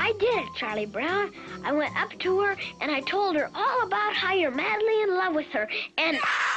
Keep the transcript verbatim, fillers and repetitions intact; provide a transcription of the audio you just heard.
I did it, Charlie Brown. I went up to her and I told her all about how you're madly in love with her. And...